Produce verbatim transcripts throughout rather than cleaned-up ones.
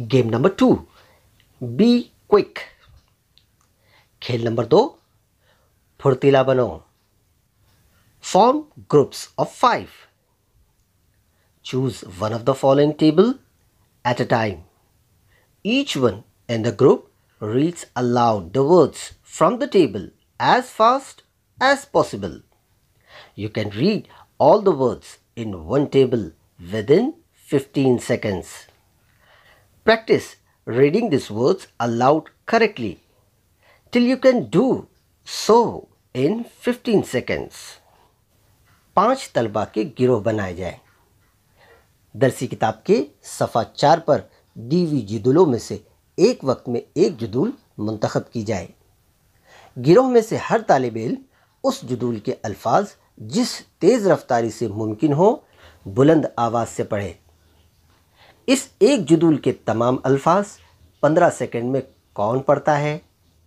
Game number two, be quick. खेल नंबर दो, फुर्तीला बनो। Form groups of five. Choose one of the following table at a time. Each one in the group reads aloud the words from the table as fast as possible. You can read all the words in one table within fifteen seconds. Practice reading these words aloud correctly till you can do so in fifteen seconds. पांच तलबा के गिरोह बनाए जाएं। दरसी किताब के सफ़ा चार पर दी हुई जुदूलों में से एक वक्त में एक जुदूल मुंतखब की जाए। गिरोह में से हर तालिब इल्म उस जुदूल के अल्फाज जिस तेज़ रफ्तारी से मुमकिन हो बुलंद आवाज़ से पढ़े। इस एक जुदूल के तमाम अल्फाज पंद्रह सेकंड में कौन पढ़ता है?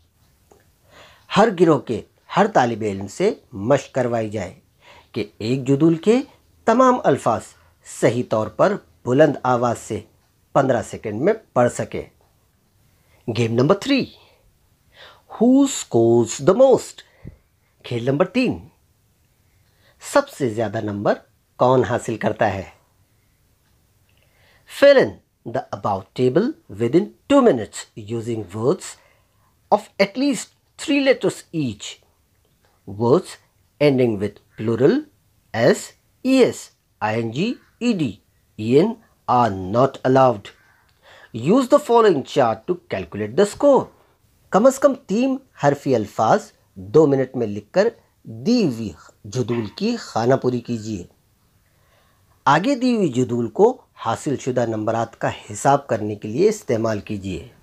हर गिरोह के हर तालिब इल्म से मशक करवाई जाए कि एक जुदूल के तमाम अल्फाज सही तौर पर बुलंद आवाज़ से पंद्रह सेकंड में पढ़ सके। Game number three, who scores the most. खेल नंबर तीन, सबसे ज्यादा नंबर कौन हासिल करता है? Fill in the about table within two minutes using words of at least three letters each. Words ending with plural S, E S, I N G, E D, E N are not allowed. Use the following chart to calculate the score. कम अज कम तीन हरफी अल्फाज दो minute में लिखकर दी हुई जुदूल की खानापुरी कीजिए। आगे दी हुई जुदूल को हासिल शुदा नंबरात का हिसाब करने के लिए इस्तेमाल कीजिए।